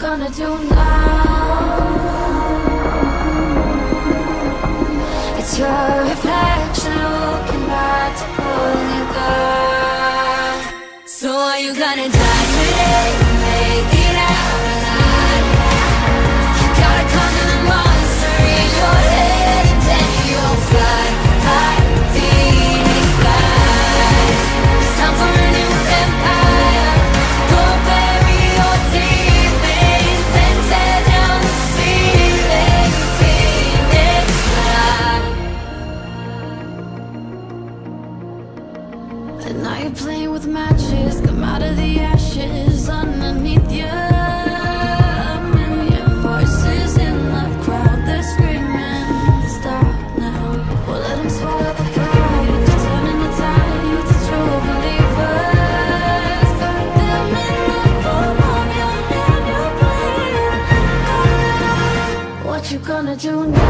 gonna do now? It's your reflection looking back to pull you down. So are you gonna die today? Make it out alive. You gotta conquer the monster in your head, and then you'll fly, fly, Phoenix fly. It's time for a new empire. Go bury your demons, then tear down the ceiling. Phoenix fly. And now you're playing with matches. Come out of the ashes underneath you. A million voices in the crowd, they're screaming, stop now. Well, let them swallow the pride, just turning the tide to true believers. Got them in the palm of your hand, you're playing. What you gonna do now?